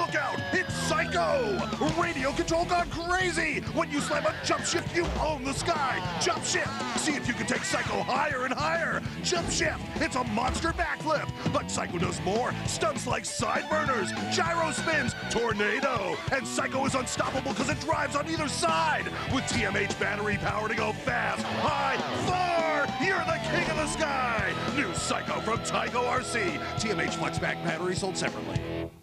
Look out! It's Psycho! Radio control gone crazy! When you slam a jump shift, you own the sky! Jump shift! See if you can take Psycho higher and higher! Jump shift! It's a monster backflip! But Psycho does more! Stunts like sideburners, gyro spins, tornado! And Psycho is unstoppable because it drives on either side! With TMH battery power to go fast, high, far! You're the king of the sky! New Psycho from Tyco RC. TMH FlexPack battery sold separately.